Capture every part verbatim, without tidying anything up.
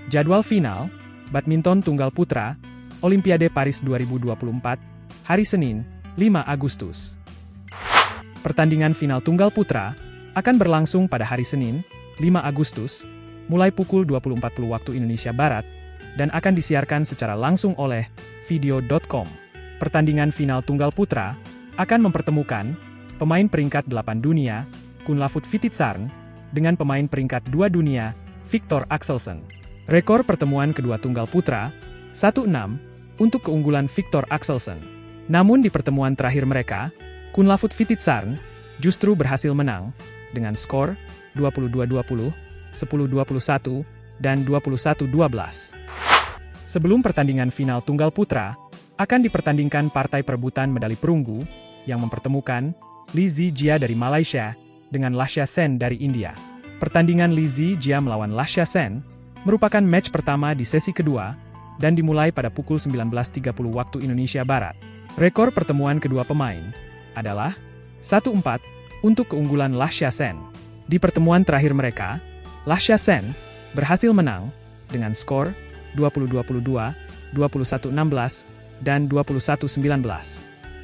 Jadwal final, badminton tunggal putra, Olimpiade Paris dua ribu dua puluh empat, hari Senin, lima Agustus. Pertandingan final tunggal putra akan berlangsung pada hari Senin, lima Agustus, mulai pukul dua puluh empat puluh waktu Indonesia Barat, dan akan disiarkan secara langsung oleh video dot com. Pertandingan final tunggal putra akan mempertemukan pemain peringkat delapan dunia, Kunlavut Vititsarn, dengan pemain peringkat dua dunia, Viktor Axelsen. Rekor pertemuan kedua tunggal putra, satu enam, untuk keunggulan Viktor Axelsen. Namun di pertemuan terakhir mereka, Kunlavut Vititsarn justru berhasil menang, dengan skor dua puluh dua dua puluh, sepuluh dua puluh satu, dan dua puluh satu dua belas. Sebelum pertandingan final tunggal putra, akan dipertandingkan partai perebutan medali perunggu, yang mempertemukan Li Zijia dari Malaysia dengan Lakshya Sen dari India. Pertandingan Li Zijia melawan Lakshya Sen merupakan match pertama di sesi kedua, dan dimulai pada pukul sembilan belas tiga puluh waktu Indonesia Barat. Rekor pertemuan kedua pemain adalah satu empat untuk keunggulan Lakshya Sen. Di pertemuan terakhir mereka, Lakshya Sen berhasil menang dengan skor dua puluh dua puluh dua, dua puluh satu enam belas, dan dua puluh satu sembilan belas.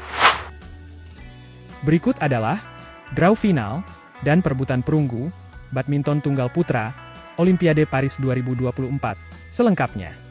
Berikut adalah draw final dan perebutan perunggu badminton tunggal putra Olimpiade Paris dua ribu dua puluh empat selengkapnya.